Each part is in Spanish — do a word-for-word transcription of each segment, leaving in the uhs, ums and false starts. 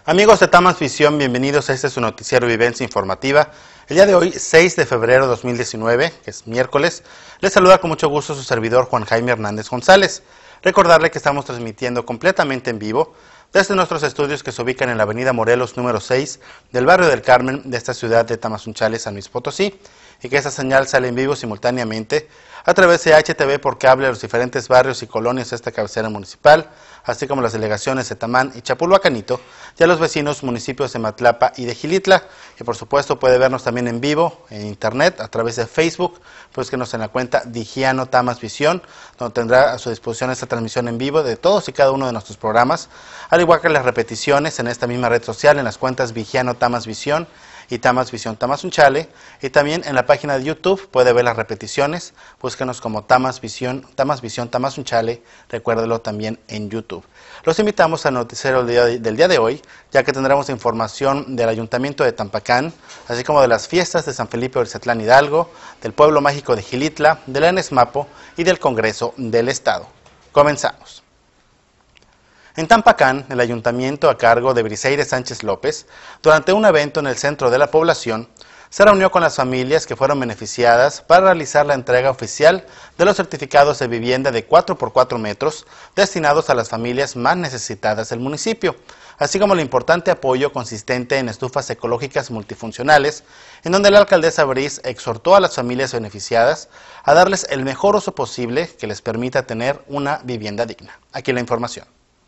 Amigos de Tamas Visión, bienvenidos a este su noticiero Vivencia Informativa. El día de hoy, seis de febrero de dos mil diecinueve, que es miércoles, les saluda con mucho gusto su servidor Juan Jaime Hernández González. Recordarle que estamos transmitiendo completamente en vivo desde nuestros estudios que se ubican en la avenida Morelos número seis del barrio del Carmen de esta ciudad de Tamazunchale, San Luis Potosí, y que esta señal sale en vivo simultáneamente a través de H T V por cable a los diferentes barrios y colonias de esta cabecera municipal, así como las delegaciones de Tamán y Chapulhuacanito, y a los vecinos municipios de Matlapa y de Xilitla. Y por supuesto puede vernos también en vivo, en internet, a través de Facebook, búsquenos en la cuenta Digiano Tamas Visión, donde tendrá a su disposición esta transmisión en vivo de todos y cada uno de nuestros programas, al igual que las repeticiones en esta misma red social, en las cuentas Vigiano Tamas Visión y Tamas Visión Tamazunchale, y también en la página de YouTube puede ver las repeticiones, búsquenos como Tamas Visión, Tamas Visión Tamazunchale, recuérdelo también en YouTube. Los invitamos al noticiero del día, de, del día de hoy, ya que tendremos información del Ayuntamiento de Tampacán, así como de las fiestas de San Felipe Orzatlán Hidalgo, del Pueblo Mágico de Xilitla, de la ENESMAPO y del Congreso del Estado. Comenzamos. En Tampacán, el ayuntamiento a cargo de Briseire Sánchez López, durante un evento en el centro de la población, se reunió con las familias que fueron beneficiadas para realizar la entrega oficial de los certificados de vivienda de cuatro por cuatro metros destinados a las familias más necesitadas del municipio, así como el importante apoyo consistente en estufas ecológicas multifuncionales, en donde la alcaldesa Briz exhortó a las familias beneficiadas a darles el mejor uso posible que les permita tener una vivienda digna. Aquí la información.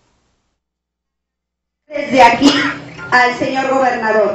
Desde aquí al señor gobernador.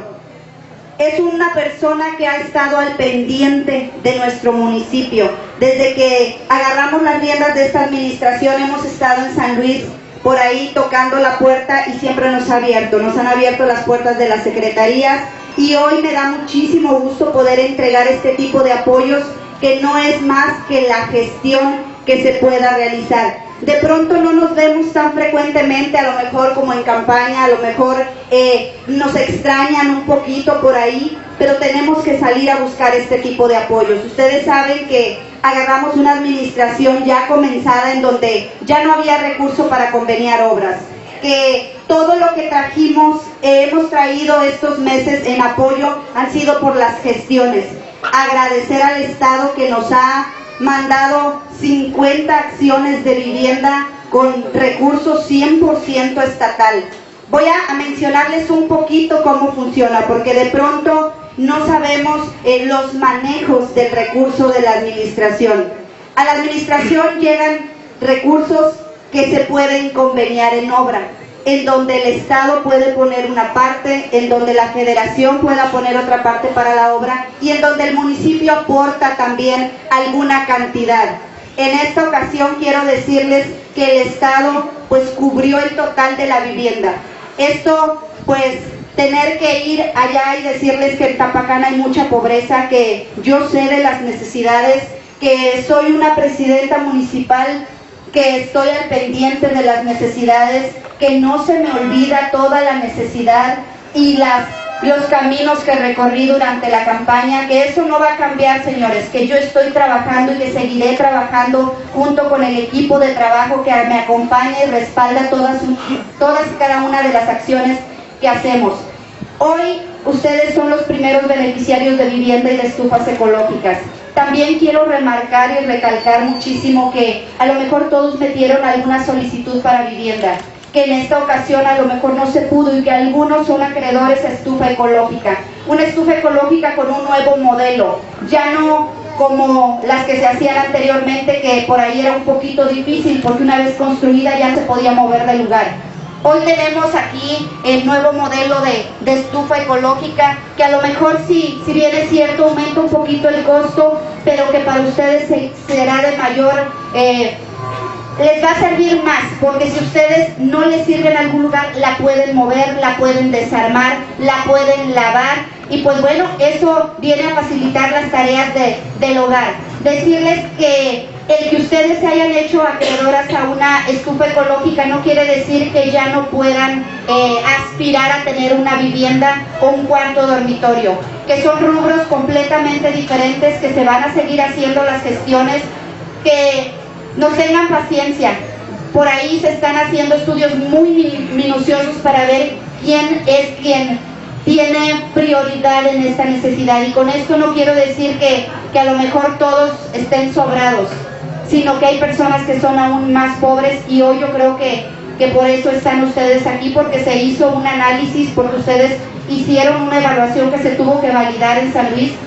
Es una persona que ha estado al pendiente de nuestro municipio. Desde que agarramos las riendas de esta administración hemos estado en San Luis por ahí tocando la puerta y siempre nos ha abierto, nos han abierto las puertas de las secretarías y hoy me da muchísimo gusto poder entregar este tipo de apoyos que no es más que la gestión que se pueda realizar. De pronto no nos vemos tan frecuentemente, a lo mejor como en campaña, a lo mejor eh, nos extrañan un poquito por ahí, pero tenemos que salir a buscar este tipo de apoyos. Ustedes saben que agarramos una administración ya comenzada en donde ya no había recurso para conveniar obras, que todo lo que trajimos, eh, hemos traído estos meses en apoyo han sido por las gestiones. Agradecer al Estado que nos ha mandado cincuenta acciones de vivienda con recursos cien por ciento estatal. Voy a, a mencionarles un poquito cómo funciona, porque de pronto no sabemos eh, los manejos del recurso de la administración. A la administración llegan recursos que se pueden conveniar en obra, en donde el Estado puede poner una parte, en donde la Federación pueda poner otra parte para la obra y en donde el municipio aporta también alguna cantidad. En esta ocasión quiero decirles que el Estado pues cubrió el total de la vivienda. Esto pues tener que ir allá y decirles que en Tampacán hay mucha pobreza, que yo sé de las necesidades, que soy una presidenta municipal que estoy al pendiente de las necesidades, que no se me olvida toda la necesidad y las, los caminos que recorrí durante la campaña, que eso no va a cambiar, señores, que yo estoy trabajando y que seguiré trabajando junto con el equipo de trabajo que me acompaña y respalda todas, todas y cada una de las acciones que hacemos. Hoy ustedes son los primeros beneficiarios de vivienda y de estufas ecológicas. También quiero remarcar y recalcar muchísimo que a lo mejor todos metieron alguna solicitud para vivienda, que en esta ocasión a lo mejor no se pudo y que algunos son acreedores a estufa ecológica. Una estufa ecológica con un nuevo modelo, ya no como las que se hacían anteriormente, que por ahí era un poquito difícil porque una vez construida ya se podía mover de lugar. Hoy tenemos aquí el nuevo modelo de, de estufa ecológica, que a lo mejor sí, si bien es cierto, aumenta un poquito el costo, pero que para ustedes se, será de mayor, eh, les va a servir más, porque si ustedes no les sirve en algún lugar, la pueden mover, la pueden desarmar, la pueden lavar, y pues bueno, eso viene a facilitar las tareas de, del hogar. Decirles que el que ustedes se hayan hecho acreedoras a una estufa ecológica no quiere decir que ya no puedan eh, aspirar a tener una vivienda o un cuarto dormitorio, que son rubros completamente diferentes, que se van a seguir haciendo las gestiones, que nos tengan paciencia. Por ahí se están haciendo estudios muy minuciosos para ver quién es quien tiene prioridad en esta necesidad. Y con esto no quiero decir que, que a lo mejor todos estén sobrados, sino que hay personas que son aún más pobres, y hoy yo creo que, que por eso están ustedes aquí, porque se hizo un análisis, porque ustedes hicieron una evaluación que se tuvo que validar en San Luis.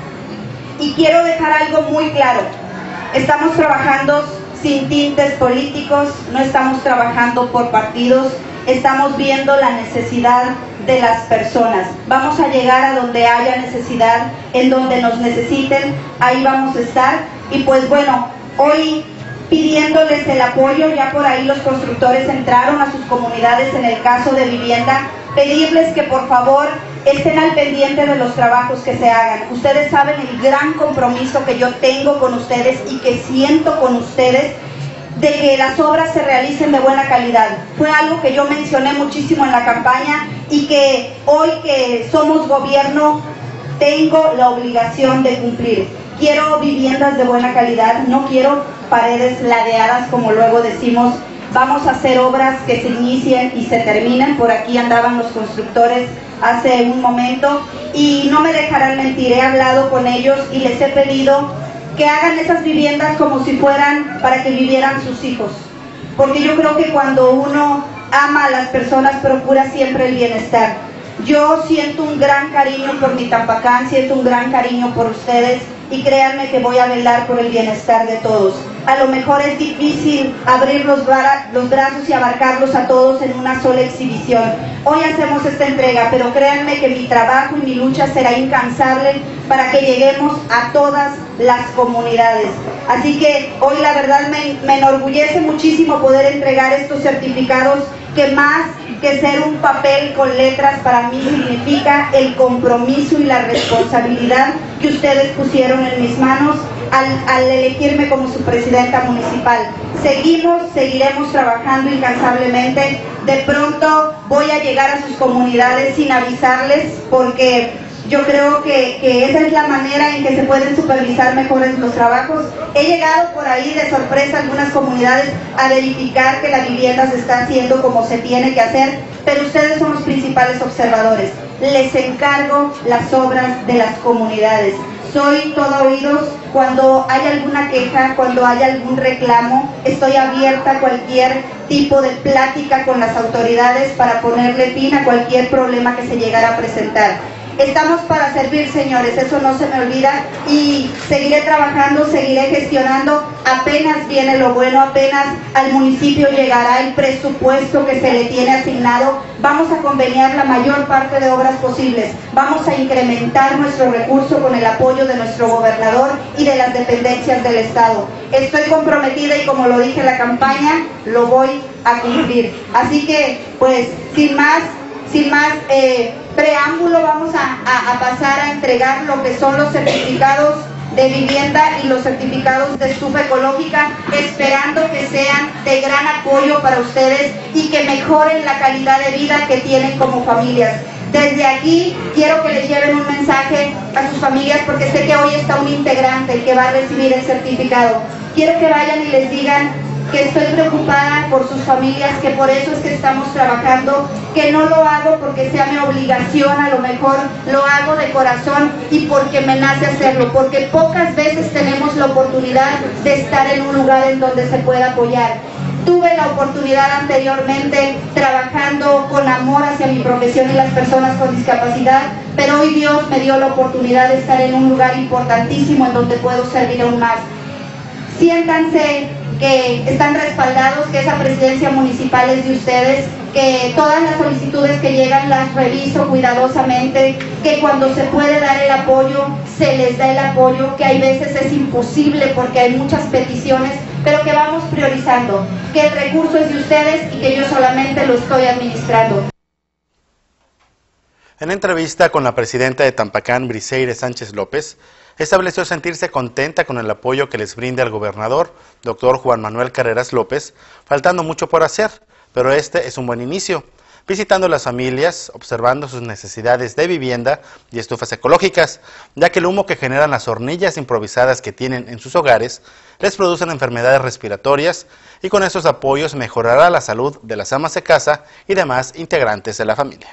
Y quiero dejar algo muy claro: estamos trabajando sin tintes políticos, no estamos trabajando por partidos, estamos viendo la necesidad de las personas. Vamos a llegar a donde haya necesidad, en donde nos necesiten, ahí vamos a estar. Y pues bueno, hoy pidiéndoles el apoyo, ya por ahí los constructores entraron a sus comunidades en el caso de vivienda, pedirles que por favor estén al pendiente de los trabajos que se hagan. Ustedes saben el gran compromiso que yo tengo con ustedes y que siento con ustedes de que las obras se realicen de buena calidad. Fue algo que yo mencioné muchísimo en la campaña y que hoy que somos gobierno tengo la obligación de cumplir. Quiero viviendas de buena calidad, no quiero paredes ladeadas como luego decimos. Vamos a hacer obras que se inicien y se terminen. Por aquí andaban los constructores hace un momento y no me dejarán mentir, he hablado con ellos y les he pedido que hagan esas viviendas como si fueran para que vivieran sus hijos, porque yo creo que cuando uno ama a las personas procura siempre el bienestar. Yo siento un gran cariño por mi Tampacán, siento un gran cariño por ustedes y créanme que voy a velar por el bienestar de todos. A lo mejor es difícil abrir los, bra los brazos y abarcarlos a todos en una sola exhibición. Hoy hacemos esta entrega, pero créanme que mi trabajo y mi lucha será incansable para que lleguemos a todas las comunidades. Así que hoy la verdad me, me enorgullece muchísimo poder entregar estos certificados, que más que ser un papel con letras para mí significa el compromiso y la responsabilidad que ustedes pusieron en mis manos al, al elegirme como su presidenta municipal. Seguimos, seguiremos trabajando incansablemente. De pronto voy a llegar a sus comunidades sin avisarles, porque yo creo que, que esa es la manera en que se pueden supervisar mejores los trabajos. He llegado por ahí de sorpresa a algunas comunidades a verificar que la vivienda se está haciendo como se tiene que hacer, pero ustedes son los principales observadores. Les encargo las obras de las comunidades. Soy todo oídos. Cuando hay alguna queja, cuando hay algún reclamo, estoy abierta a cualquier tipo de plática con las autoridades para ponerle fin a cualquier problema que se llegara a presentar. Estamos para servir, señores, eso no se me olvida, y seguiré trabajando, seguiré gestionando. Apenas viene lo bueno, apenas al municipio llegará el presupuesto que se le tiene asignado. Vamos a conveniar la mayor parte de obras posibles, vamos a incrementar nuestro recurso con el apoyo de nuestro gobernador y de las dependencias del Estado. Estoy comprometida y, como lo dije en la campaña, lo voy a cumplir. Así que, pues, sin más, sin más eh, preámbulo, vamos a, a, a pasar a entregar lo que son los certificados de vivienda y los certificados de estufa ecológica, esperando que sean de gran apoyo para ustedes y que mejoren la calidad de vida que tienen como familias. Desde aquí quiero que les lleven un mensaje a sus familias, porque sé que hoy está un integrante que va a recibir el certificado. Quiero que vayan y les digan que estoy preocupada por sus familias, que por eso es que estamos trabajando, que no lo hago porque sea mi obligación, a lo mejor lo hago de corazón y porque me nace hacerlo, porque pocas veces tenemos la oportunidad de estar en un lugar en donde se pueda apoyar. Tuve la oportunidad anteriormente trabajando con amor hacia mi profesión y las personas con discapacidad, pero hoy Dios me dio la oportunidad de estar en un lugar importantísimo en donde puedo servir aún más. Siéntanse que están respaldados, que esa presidencia municipal es de ustedes, que todas las solicitudes que llegan las reviso cuidadosamente, que cuando se puede dar el apoyo, se les da el apoyo, que hay veces es imposible porque hay muchas peticiones, pero que vamos priorizando, que el recurso es de ustedes y que yo solamente lo estoy administrando. En entrevista con la presidenta de Tampacán, Briseire Sánchez López, estableció sentirse contenta con el apoyo que les brinda el gobernador, doctor Juan Manuel Carreras López, faltando mucho por hacer, pero este es un buen inicio. visitando las familias, observando sus necesidades de vivienda y estufas ecológicas, ya que el humo que generan las hornillas improvisadas que tienen en sus hogares les producen enfermedades respiratorias, y con estos apoyos mejorará la salud de las amas de casa y demás integrantes de la familia.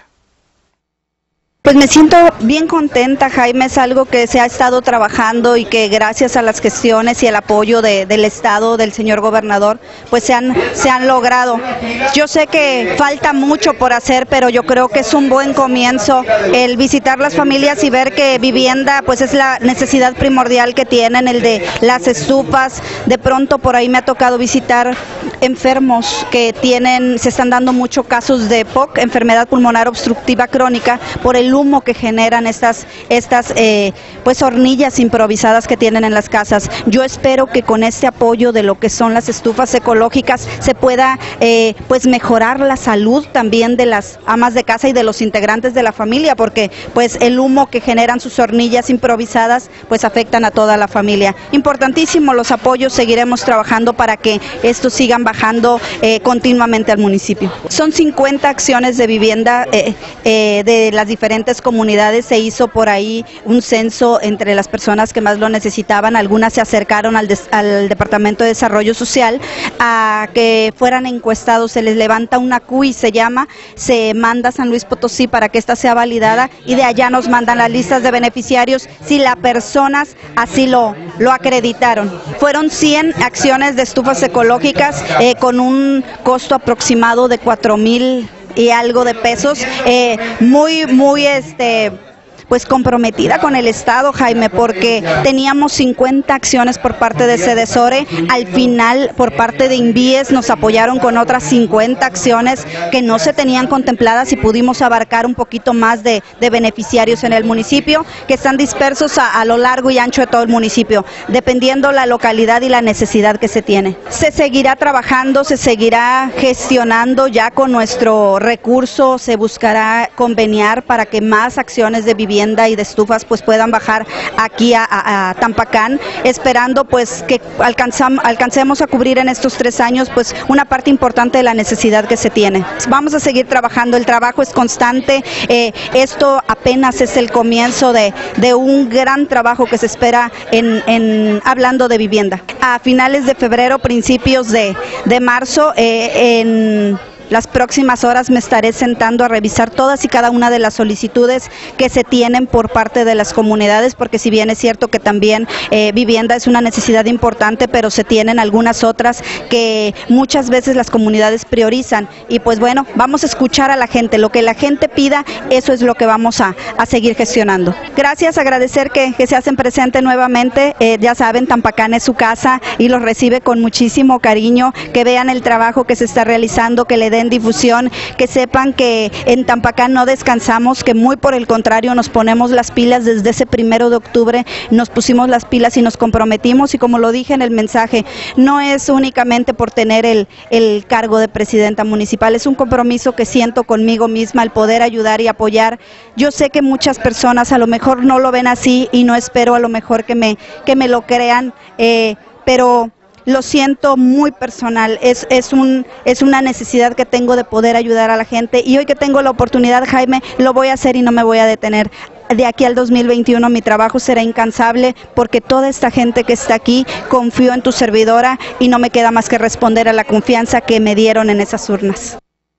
Pues me siento bien contenta, Jaime, es algo que se ha estado trabajando y que gracias a las gestiones y el apoyo de, del Estado, del señor gobernador, pues se han, se han logrado. Yo sé que falta mucho por hacer, pero yo creo que es un buen comienzo el visitar las familias y ver que vivienda pues es la necesidad primordial que tienen, el de las estufas. De pronto por ahí me ha tocado visitar enfermos que tienen, se están dando muchos casos de P O C, enfermedad pulmonar obstructiva crónica, por el humo que generan estas, estas eh, pues hornillas improvisadas que tienen en las casas. Yo espero que con este apoyo de lo que son las estufas ecológicas se pueda eh, pues mejorar la salud también de las amas de casa y de los integrantes de la familia, porque pues el humo que generan sus hornillas improvisadas pues afectan a toda la familia. Importantísimo los apoyos, seguiremos trabajando para que estos sigan bajando eh, continuamente al municipio. Son cincuenta acciones de vivienda eh, eh, de las diferentes comunidades. Se hizo por ahí un censo entre las personas que más lo necesitaban. Algunas se acercaron al, des, al Departamento de Desarrollo Social a que fueran encuestados. Se les levanta una C U I, se llama, se manda a San Luis Potosí para que esta sea validada, y de allá nos mandan las listas de beneficiarios si las personas así lo, lo acreditaron. Fueron cien acciones de estufas ecológicas eh, con un costo aproximado de cuatro mil y algo de pesos, eh, muy, muy, este... pues comprometida con el Estado, Jaime, porque teníamos cincuenta acciones por parte de Sedesore. Al final, por parte de INVIES, nos apoyaron con otras cincuenta acciones que no se tenían contempladas, y pudimos abarcar un poquito más de, de beneficiarios en el municipio, que están dispersos a, a lo largo y ancho de todo el municipio, dependiendo la localidad y la necesidad que se tiene. Se seguirá trabajando, se seguirá gestionando ya con nuestro recurso, se buscará conveniar para que más acciones de vivienda y de estufas pues puedan bajar aquí a, a, a Tampacán, esperando pues que alcanzam, alcancemos a cubrir en estos tres años pues una parte importante de la necesidad que se tiene. Vamos a seguir trabajando, el trabajo es constante, eh, esto apenas es el comienzo de, de un gran trabajo que se espera en, en hablando de vivienda. A finales de febrero, principios de, de marzo, eh, en las próximas horas me estaré sentando a revisar todas y cada una de las solicitudes que se tienen por parte de las comunidades, porque si bien es cierto que también eh, vivienda es una necesidad importante, pero se tienen algunas otras que muchas veces las comunidades priorizan, y pues bueno, vamos a escuchar a la gente, lo que la gente pida, eso es lo que vamos a, a seguir gestionando. Gracias, agradecer que, que se hacen presente nuevamente, eh, ya saben, Tampacán es su casa y los recibe con muchísimo cariño, que vean el trabajo que se está realizando, que le den difusión, que sepan que en Tampacán no descansamos, que muy por el contrario nos ponemos las pilas. Desde ese primero de octubre nos pusimos las pilas y nos comprometimos, y como lo dije en el mensaje, no es únicamente por tener el, el cargo de presidenta municipal, es un compromiso que siento conmigo misma, el poder ayudar y apoyar. Yo sé que muchas personas a lo mejor no lo ven así, y no espero a lo mejor que me, que me lo crean, eh, pero lo siento muy personal, es, es, un, es una necesidad que tengo de poder ayudar a la gente, y hoy que tengo la oportunidad, Jaime, lo voy a hacer y no me voy a detener. De aquí al dos mil veintiuno mi trabajo será incansable, porque toda esta gente que está aquí confió en tu servidora, y no me queda más que responder a la confianza que me dieron en esas urnas.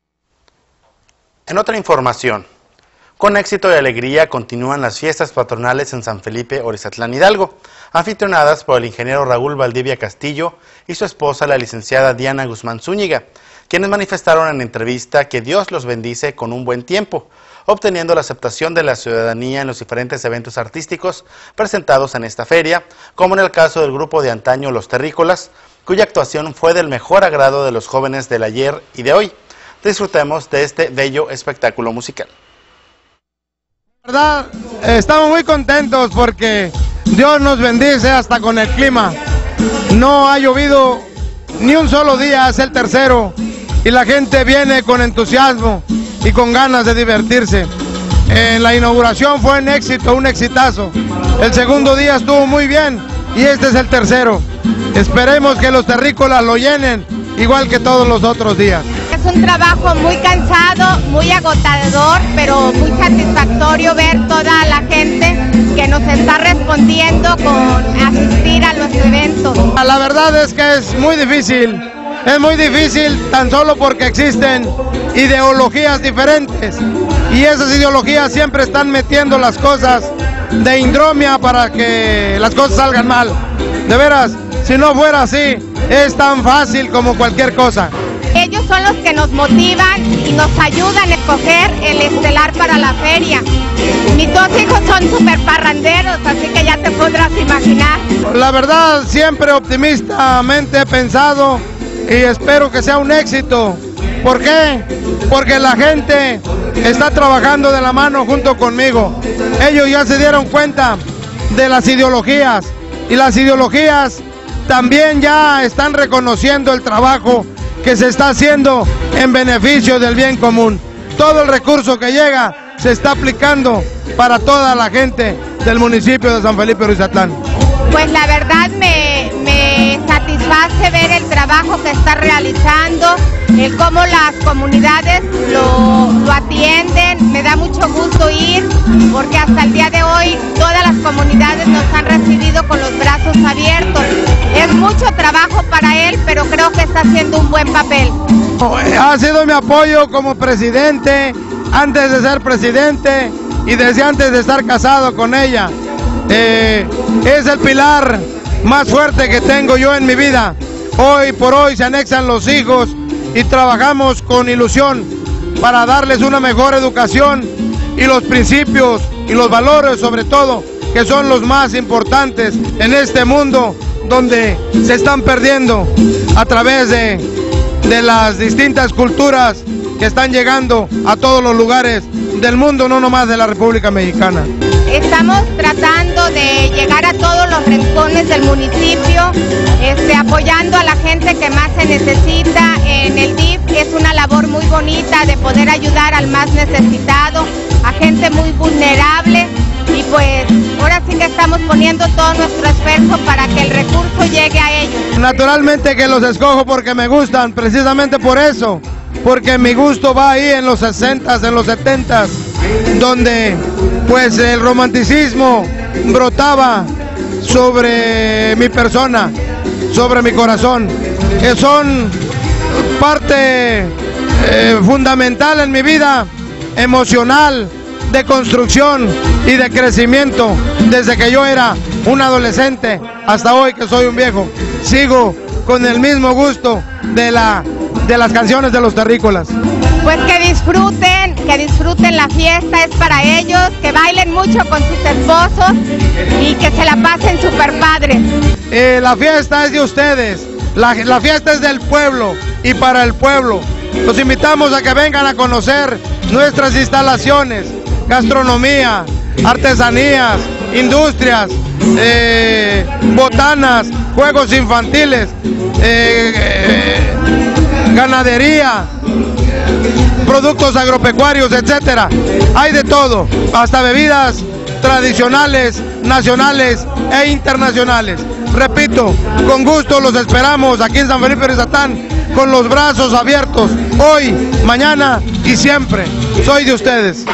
En otra información, con éxito y alegría continúan las fiestas patronales en San Felipe, Orizatlán, Hidalgo, anfitrionadas por el ingeniero Raúl Valdivia Castillo y su esposa, la licenciada Diana Guzmán Zúñiga, quienes manifestaron en entrevista que Dios los bendice con un buen tiempo, obteniendo la aceptación de la ciudadanía en los diferentes eventos artísticos presentados en esta feria, como en el caso del grupo de antaño Los Terrícolas, cuya actuación fue del mejor agrado de los jóvenes del ayer y de hoy. Disfrutemos de este bello espectáculo musical. La verdad, estamos muy contentos porque Dios nos bendice hasta con el clima. No ha llovido ni un solo día, es el tercero, y la gente viene con entusiasmo y con ganas de divertirse. Eh, la inauguración fue un éxito, un exitazo. El segundo día estuvo muy bien y este es el tercero. Esperemos que los terrícolas lo llenen igual que todos los otros días. es un trabajo muy cansado, muy agotador, pero muy satisfactorio ver toda la gente que nos está respondiendo con asistir a los eventos. La verdad es que es muy difícil, es muy difícil tan solo porque existen ideologías diferentes y esas ideologías siempre están metiendo las cosas de indromia para que las cosas salgan mal. De veras, si no fuera así, es tan fácil como cualquier cosa. Ellos son los que nos motivan y nos ayudan a escoger el estelar para la feria. Mis dos hijos son súper parranderos, así que ya te podrás imaginar. La verdad, siempre optimistamente he pensado y espero que sea un éxito. ¿Por qué? Porque la gente está trabajando de la mano junto conmigo. Ellos ya se dieron cuenta de las ideologías y las ideologías también ya están reconociendo el trabajo que se está haciendo en beneficio del bien común. Todo el recurso que llega se está aplicando para toda la gente del municipio de San Felipe Ruizatlán. Pues la verdad me, me satisface ver el trabajo que está realizando, el cómo las comunidades lo, lo atienden. Me da mucho gusto ir porque hasta el día de hoy todas las comunidades nos han recibido con los brazos abiertos. Es mucho trabajo para él, pero creo que está haciendo un buen papel. Ha sido mi apoyo como presidente, antes de ser presidente y desde antes de estar casado con ella. Eh, es el pilar más fuerte que tengo yo en mi vida. Hoy por hoy se anexan los hijos y trabajamos con ilusión para darles una mejor educación y los principios y los valores sobre todo, que son los más importantes en este mundo donde se están perdiendo a través de, de las distintas culturas que están llegando a todos los lugares del mundo, no nomás de la República Mexicana. Estamos tratando de llegar a todos los rincones del municipio, este, apoyando a la gente que más se necesita. En el D I F es una labor muy bonita de poder ayudar al más necesitado, a gente muy vulnerable, y pues ahora sí que estamos poniendo todo nuestro esfuerzo para que el recurso llegue a ellos. Naturalmente que los escojo porque me gustan, precisamente por eso, porque mi gusto va ahí en los sesentas, en los setentas, donde pues el romanticismo brotaba sobre mi persona, sobre mi corazón, que son parte eh, fundamental en mi vida emocional, de construcción y de crecimiento, desde que yo era un adolescente hasta hoy que soy un viejo. Sigo con el mismo gusto de, la, de las canciones de los terrícolas. Pues que disfruten, que disfruten la fiesta, es para ellos, que bailen mucho con sus esposos y que se la pasen súper padre. Eh, la fiesta es de ustedes, la, la fiesta es del pueblo y para el pueblo. Los invitamos a que vengan a conocer nuestras instalaciones, gastronomía, artesanías, industrias, eh, botanas, juegos infantiles, eh, eh, ganadería, productos agropecuarios, etcétera. Hay de todo, hasta bebidas tradicionales, nacionales e internacionales. Repito, con gusto los esperamos aquí en San Felipe Ruizatlán, con los brazos abiertos, hoy, mañana y siempre. Soy de ustedes.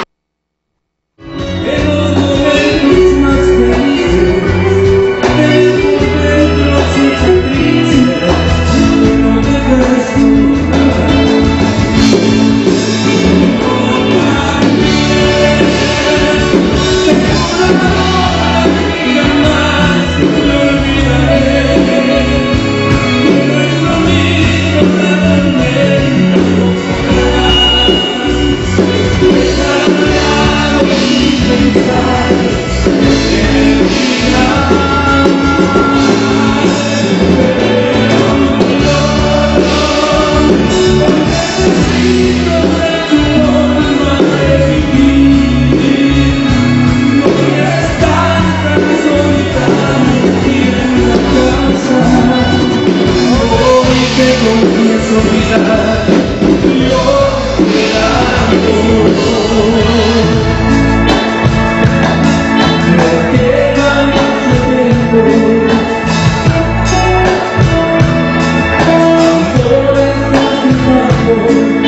Oh,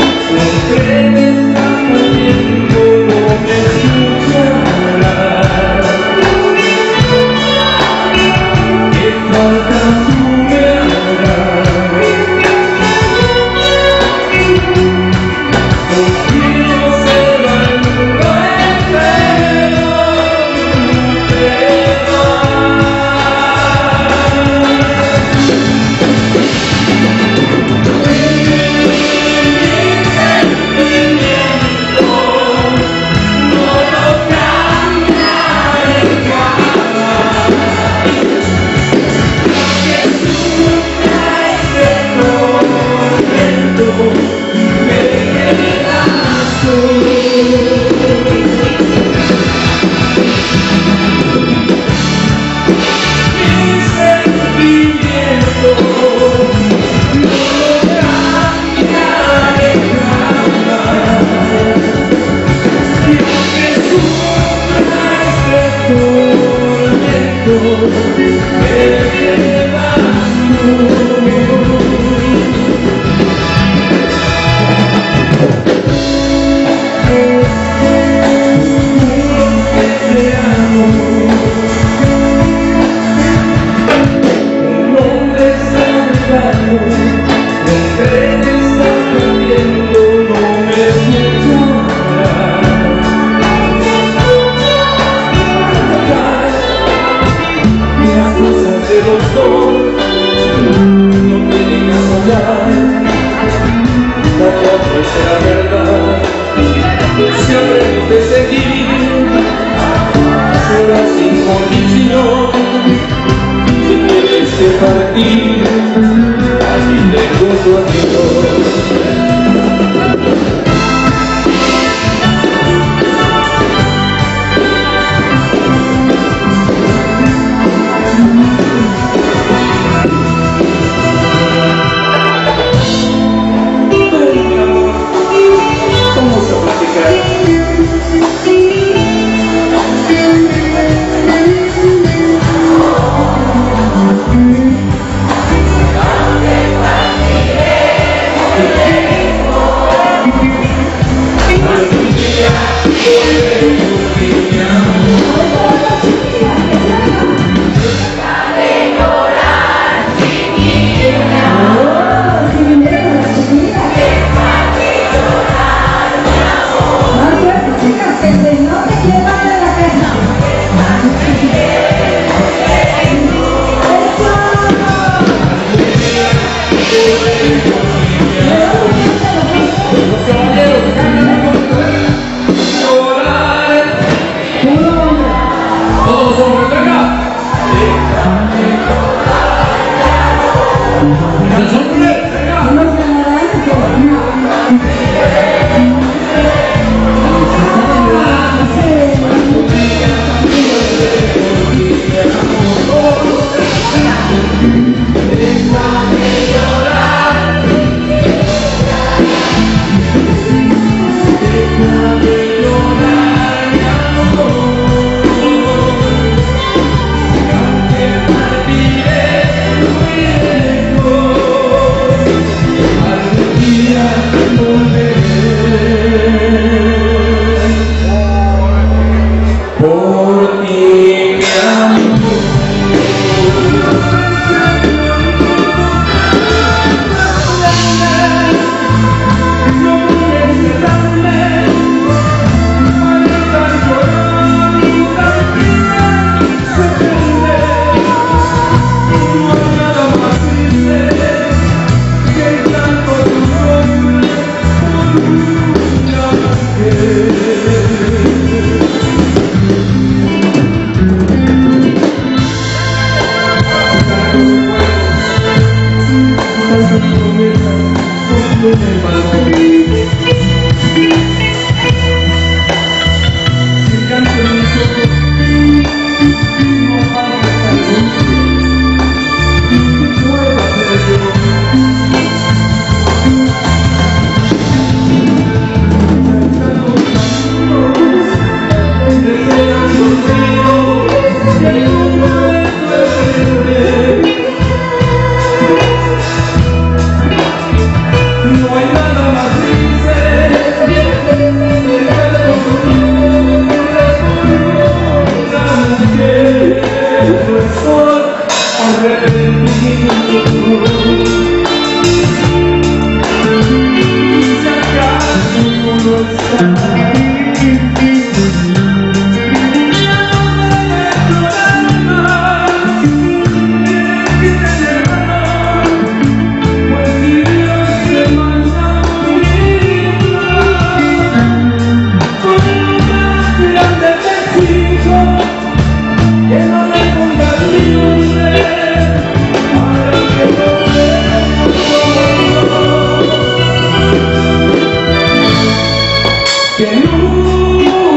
Que nunca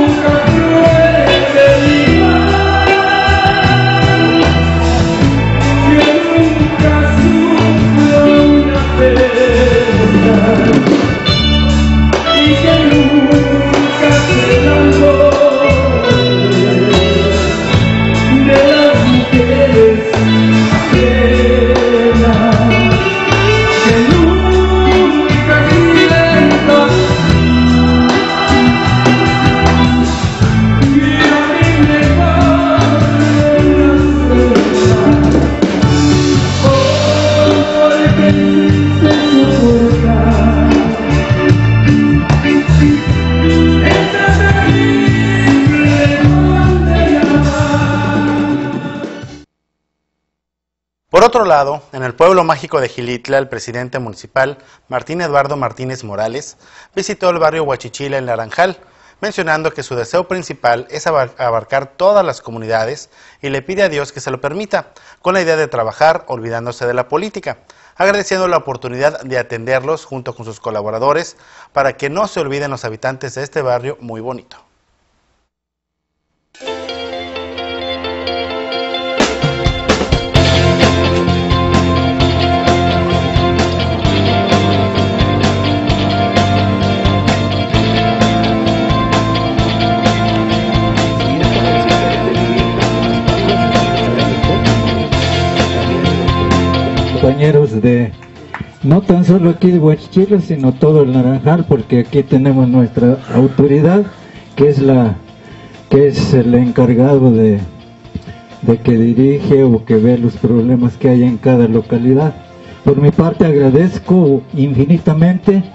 Por otro lado, en el pueblo mágico de Xilitla, el presidente municipal, Martín Eduardo Martínez Morales, visitó el barrio Huachichila en Naranjal, mencionando que su deseo principal es abarcar todas las comunidades y le pide a Dios que se lo permita, con la idea de trabajar olvidándose de la política, agradeciendo la oportunidad de atenderlos junto con sus colaboradores para que no se olviden los habitantes de este barrio muy bonito. Compañeros de, no tan solo aquí de Huachichila, sino todo el Naranjal, porque aquí tenemos nuestra autoridad, que es la que es el encargado de, de que dirige o que ve los problemas que hay en cada localidad. Por mi parte agradezco infinitamente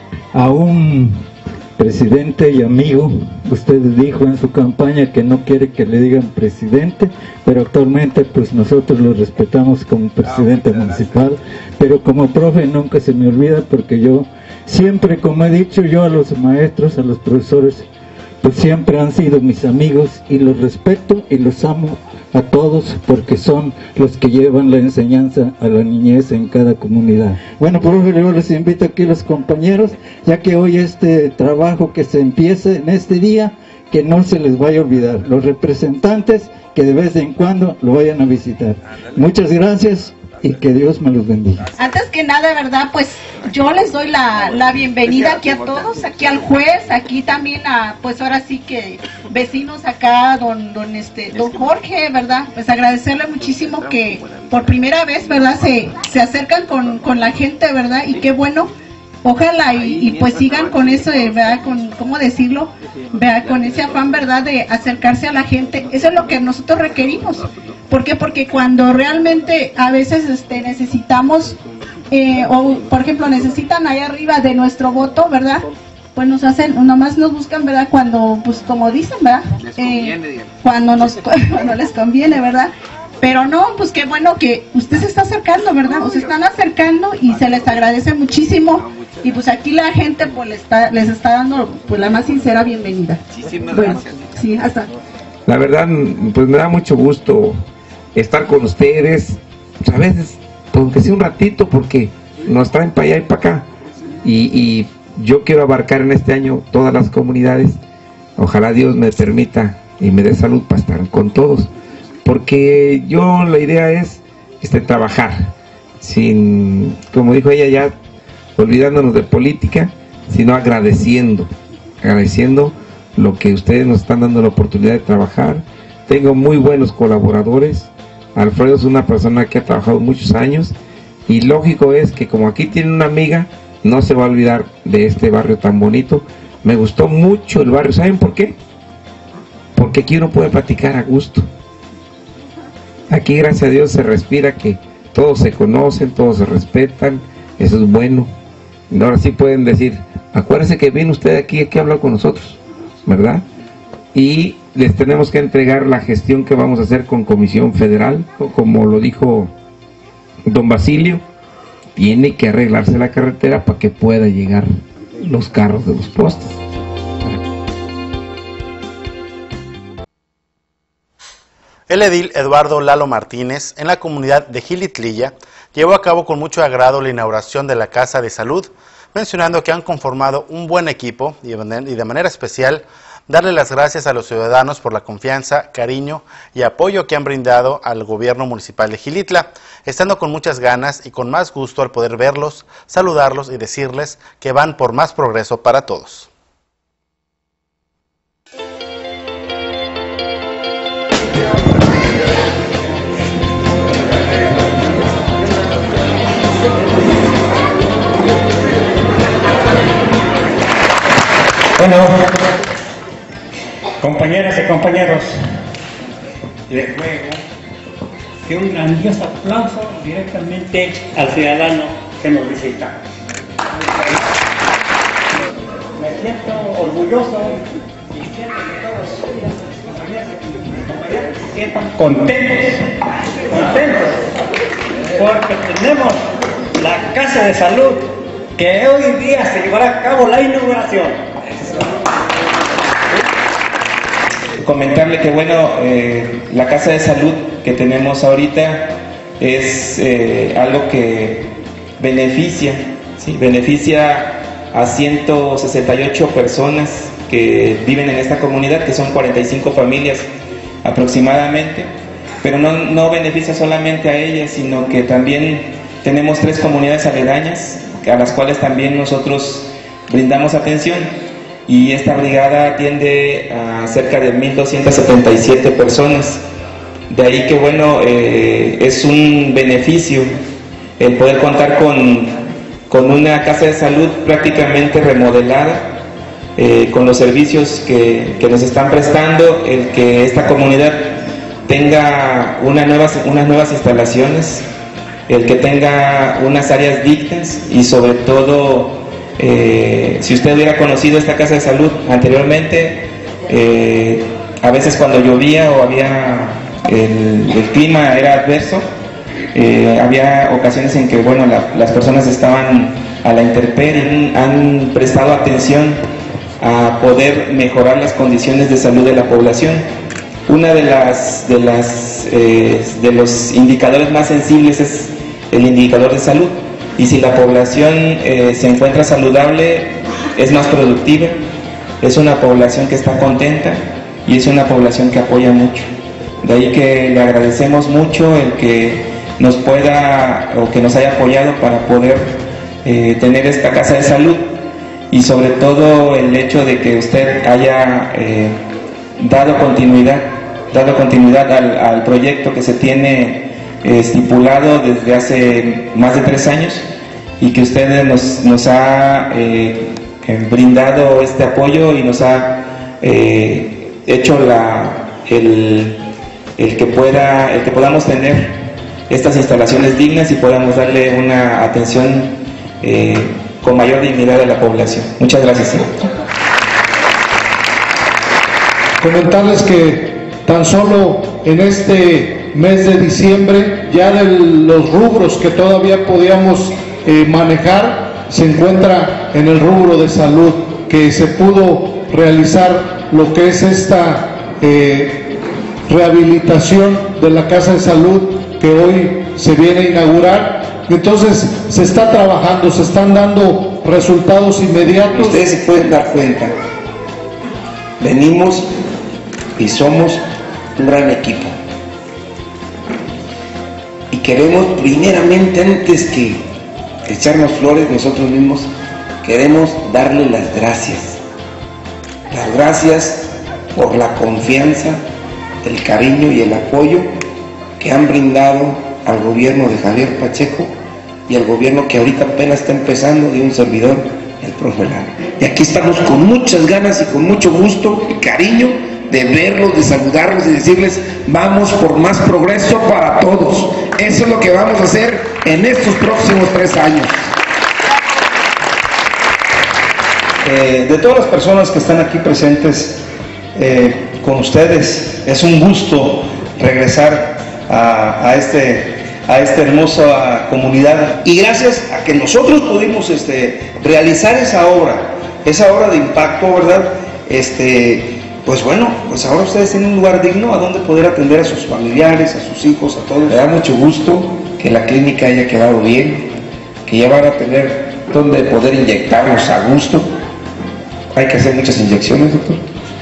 a un presidente y amigo. Usted dijo en su campaña que no quiere que le digan presidente, pero actualmente pues nosotros lo respetamos como presidente municipal, pero como profe nunca se me olvida, porque yo siempre, como he dicho yo a los maestros, a los profesores, pues siempre han sido mis amigos y los respeto y los amo a todos, porque son los que llevan la enseñanza a la niñez en cada comunidad. Bueno, por favor, yo les invito aquí a los compañeros, ya que hoy este trabajo que se empieza en este día, que no se les vaya a olvidar. Los representantes que de vez en cuando lo vayan a visitar. Muchas gracias y que Dios me los bendiga. Antes que nada, verdad, pues yo les doy la, la bienvenida aquí a todos, aquí al juez, aquí también a, pues ahora sí que vecinos acá, don, don este, don Jorge, verdad, pues agradecerle muchísimo que por primera vez, verdad, se, se acercan con, con la gente, verdad, y qué bueno. Ojalá y, y pues sigan con eso, ¿verdad? Con, ¿cómo decirlo? ¿Verdad? Con ese afán, ¿verdad? De acercarse a la gente. Eso es lo que nosotros requerimos. ¿Por qué? Porque cuando realmente a veces este, necesitamos, eh, o por ejemplo necesitan ahí arriba de nuestro voto, ¿verdad? Pues nos hacen, nomás nos buscan, ¿verdad? Cuando, pues como dicen, ¿verdad? Eh, cuando, nos, cuando les conviene, ¿verdad? Pero no, pues qué bueno que usted se está acercando, ¿verdad? O se están acercando y se les agradece muchísimo. Y pues aquí la gente pues les está, les está dando pues la más sincera bienvenida. Muchísimas bueno, gracias. Sí, hasta. La verdad, pues me da mucho gusto estar con ustedes. A veces, aunque sea un ratito, porque nos traen para allá y para acá. Y, y yo quiero abarcar en este año todas las comunidades. Ojalá Dios me permita y me dé salud para estar con todos. Porque yo la idea es este, trabajar, sin, como dijo ella ya, olvidándonos de política, sino agradeciendo, agradeciendo lo que ustedes nos están dando la oportunidad de trabajar. Tengo muy buenos colaboradores. Alfredo es una persona que ha trabajado muchos años y lógico es que como aquí tiene una amiga, no se va a olvidar de este barrio tan bonito. Me gustó mucho el barrio, ¿saben por qué? Porque aquí uno puede platicar a gusto. Aquí gracias a Dios se respira que todos se conocen, todos se respetan, eso es bueno. Y ahora sí pueden decir, acuérdense que viene usted aquí, aquí a hablar con nosotros, ¿verdad? Y les tenemos que entregar la gestión que vamos a hacer con Comisión Federal, o como lo dijo don Basilio, tiene que arreglarse la carretera para que pueda llegar los carros de los postes. El edil Eduardo Lalo Martínez, en la comunidad de Xilitlilla, llevó a cabo con mucho agrado la inauguración de la Casa de Salud, mencionando que han conformado un buen equipo y de manera especial darle las gracias a los ciudadanos por la confianza, cariño y apoyo que han brindado al gobierno municipal de Xilitla, estando con muchas ganas y con más gusto al poder verlos, saludarlos y decirles que van por más progreso para todos. Bueno, compañeras y compañeros, les ruego que un grandioso aplauso directamente al ciudadano que nos visita. Me siento orgulloso y siento que todos se sientan contentos, contentos, porque tenemos la Casa de Salud, que hoy día se llevará a cabo la inauguración. Comentarle que bueno, eh, la Casa de Salud que tenemos ahorita es eh, algo que beneficia, ¿sí? beneficia a ciento sesenta y ocho personas que viven en esta comunidad, que son cuarenta y cinco familias aproximadamente, pero no, no beneficia solamente a ellas, sino que también tenemos tres comunidades aledañas a las cuales también nosotros brindamos atención, y esta brigada atiende a cerca de mil doscientas setenta y siete personas. De ahí que bueno, eh, es un beneficio el poder contar con, con una casa de salud prácticamente remodelada, eh, con los servicios que, que nos están prestando, el que esta comunidad tenga una nuevas, unas nuevas instalaciones, el que tenga unas áreas dignas, y sobre todo, eh, si usted hubiera conocido esta casa de salud anteriormente, eh, a veces cuando llovía o había el, el clima era adverso, eh, había ocasiones en que bueno, la, las personas estaban a la intemperie, han prestado atención a poder mejorar las condiciones de salud de la población. Una de las de las eh, de los indicadores más sensibles es el indicador de salud, y si la población eh, se encuentra saludable, es más productiva, es una población que está contenta y es una población que apoya mucho. De ahí que le agradecemos mucho el que nos pueda o que nos haya apoyado para poder eh, tener esta casa de salud, y sobre todo el hecho de que usted haya eh, dado continuidad dado continuidad al, al proyecto que se tiene eh, estipulado desde hace más de tres años, y que usted nos, nos ha eh, brindado este apoyo y nos ha eh, hecho la, el, el, que pueda, el que podamos tener estas instalaciones dignas y podamos darle una atención eh, con mayor dignidad a la población. Muchas gracias. Comentarles que tan solo en este mes de diciembre, ya de los rubros que todavía podíamos eh, manejar, se encuentra en el rubro de salud, que se pudo realizar lo que es esta eh, rehabilitación de la Casa de Salud que hoy se viene a inaugurar. Entonces se está trabajando, se están dando resultados inmediatos. Ustedes se pueden dar cuenta, venimos y somos un gran equipo, y queremos primeramente, antes que echarnos flores nosotros mismos, queremos darle las gracias las gracias por la confianza, el cariño y el apoyo que han brindado al gobierno de Javier Pacheco y al gobierno que ahorita apenas está empezando de un servidor, el profe Lara. Y aquí estamos con muchas ganas y con mucho gusto y cariño de verlos, de saludarlos y decirles: vamos por más progreso para todos. Eso es lo que vamos a hacer en estos próximos tres años. Eh, de todas las personas que están aquí presentes eh, con ustedes, es un gusto regresar a, a, este, a esta hermosa comunidad. Y gracias a que nosotros pudimos este, realizar esa obra, esa obra de impacto, ¿verdad? Este... Pues bueno, pues ahora ustedes tienen un lugar digno a donde poder atender a sus familiares, a sus hijos, a todos. Me da mucho gusto que la clínica haya quedado bien, que ya van a tener donde poder inyectarlos a gusto. Hay que hacer muchas inyecciones, doctor.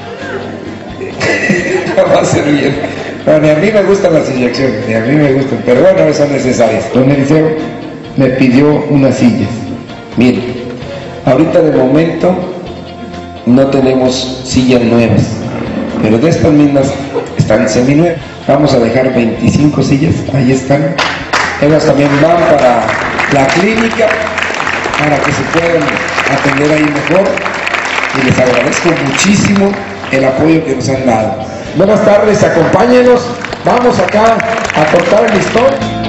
Va a ser bien. Bueno, ni a mí me gustan las inyecciones, ni a mí me gustan, pero bueno, son necesarias. Don Eliseo me pidió unas sillas. Miren, ahorita de momento no tenemos sillas nuevas, pero de estas mismas están seminuevas. Vamos a dejar veinticinco sillas, ahí están. Ellas también van para la clínica, para que se puedan atender ahí mejor, y les agradezco muchísimo el apoyo que nos han dado. Buenas tardes, acompáñenos, vamos acá a cortar el listón.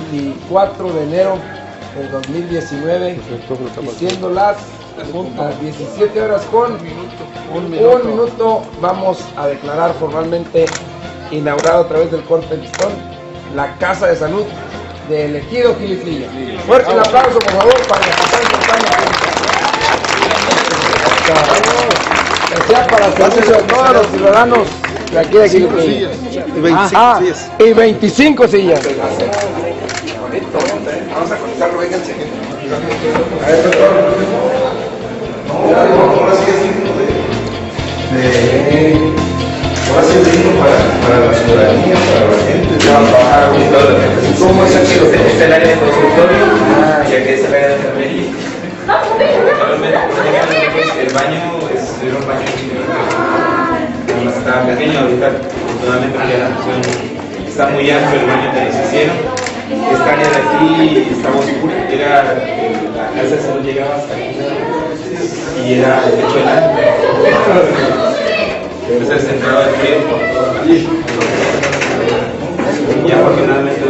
veinticuatro de enero del dos mil diecinueve, siendo las diecisiete horas con un minuto. un minuto, vamos a declarar formalmente inaugurado a través del corte de listón la Casa de Salud de Ejido Giliquilla. Fuerte el aplauso, por favor, para que que sea para el servicio de todos los ciudadanos de aquí de Giliquilla. Ah, y veinticinco sillas. Vamos a conectarlo, vénganse. A ver, doctor. No, ahora sí es digno de... Ahora sí es digno para, para la ciudadanía, para la gente. Ya va a bajar a un lado de la gente. ¿Cómo es aquí? Este es el área de consultorio, ah, y aquí es el área de enfermería. El baño es era un baño que estaba pequeño, ahorita afortunadamente ya la función está muy amplio el baño que nos hicieron. Esta área de aquí estaba oscura, era la casa de salud llegaba hasta aquí y era el techo del año. Entonces entraba el frío por todo aquí. Y afortunadamente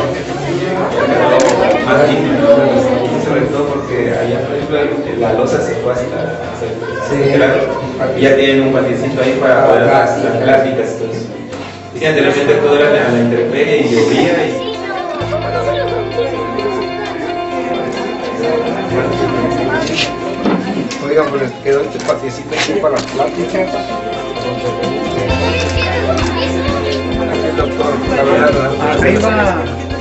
ya más limpio, sobre todo porque allá por ejemplo la losa se fue hasta sí. Claro, aquí ya tienen un patiecito ahí para poder las, las pláticas. Entonces, y anteriormente todo era a la intemperie y llovía y oigan, pues les quedó este patiecito aquí para las pláticas. Aquí, doctor, la verdad, arriba.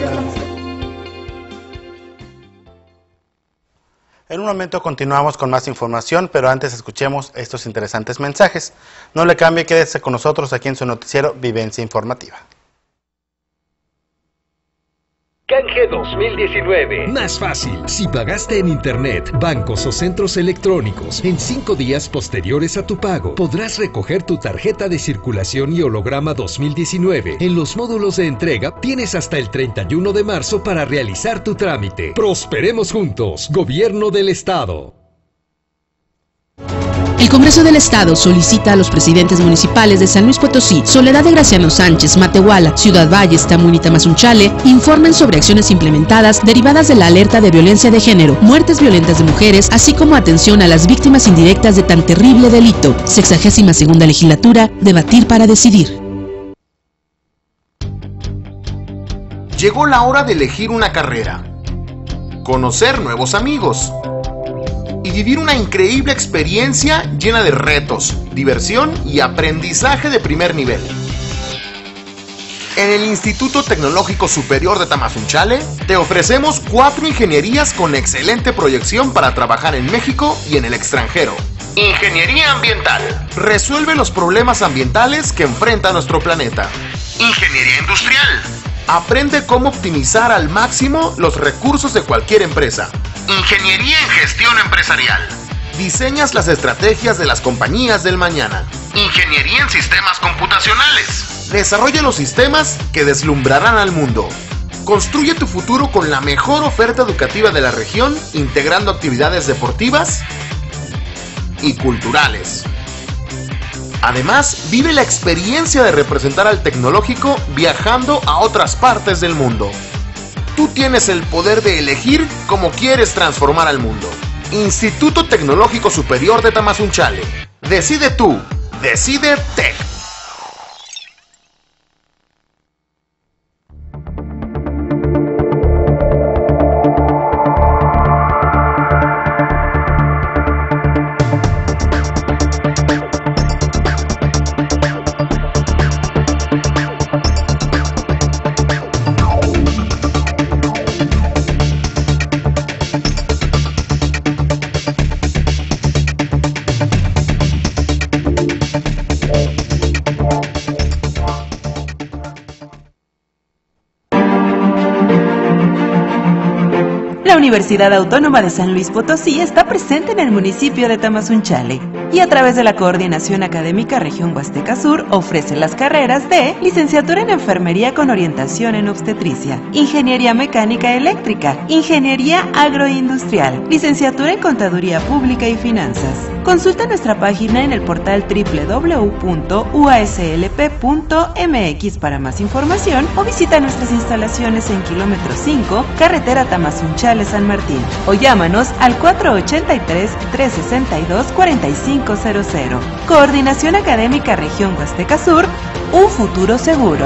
En un momento continuamos con más información, pero antes escuchemos estos interesantes mensajes. No le cambie, quédese con nosotros aquí en su noticiero Vivencia Informativa. Canje dos mil diecinueve. Más fácil. Si pagaste en internet, bancos o centros electrónicos, en cinco días posteriores a tu pago, podrás recoger tu tarjeta de circulación y holograma dos mil diecinueve. En los módulos de entrega, tienes hasta el treinta y uno de marzo para realizar tu trámite. Prosperemos juntos. Gobierno del Estado. El Congreso del Estado solicita a los presidentes municipales de San Luis Potosí, Soledad de Graciano Sánchez, Matehuala, Ciudad Valles, Tamuín y Tamazunchale, informen sobre acciones implementadas derivadas de la alerta de violencia de género, muertes violentas de mujeres, así como atención a las víctimas indirectas de tan terrible delito. Sexagésima segunda legislatura, debatir para decidir. Llegó la hora de elegir una carrera, conocer nuevos amigos y vivir una increíble experiencia llena de retos, diversión y aprendizaje de primer nivel. En el Instituto Tecnológico Superior de Tamazunchale te ofrecemos cuatro ingenierías con excelente proyección para trabajar en México y en el extranjero. Ingeniería ambiental. Resuelve los problemas ambientales que enfrenta nuestro planeta. Ingeniería industrial. Aprende cómo optimizar al máximo los recursos de cualquier empresa. Ingeniería en gestión empresarial. Diseñas las estrategias de las compañías del mañana. Ingeniería en sistemas computacionales. Desarrolla los sistemas que deslumbrarán al mundo. Construye tu futuro con la mejor oferta educativa de la región, integrando actividades deportivas y culturales. Además, vive la experiencia de representar al tecnológico viajando a otras partes del mundo. Tú tienes el poder de elegir cómo quieres transformar al mundo. Instituto Tecnológico Superior de Tamazunchale. Decide tú. Decide Tec. La Universidad Autónoma de San Luis Potosí está presente en el municipio de Tamazunchale y a través de la Coordinación Académica Región Huasteca Sur ofrece las carreras de Licenciatura en Enfermería con orientación en obstetricia, Ingeniería Mecánica Eléctrica, Ingeniería Agroindustrial, Licenciatura en Contaduría Pública y Finanzas. Consulta nuestra página en el portal doble u doble u doble u punto u a s l p punto m x para más información o visita nuestras instalaciones en kilómetro cinco, carretera Tamazunchale San Martín, o llámanos al cuatro ochenta y tres, tres sesenta y dos, cuarenta y cinco cero cero. Coordinación Académica Región Huasteca Sur, un futuro seguro.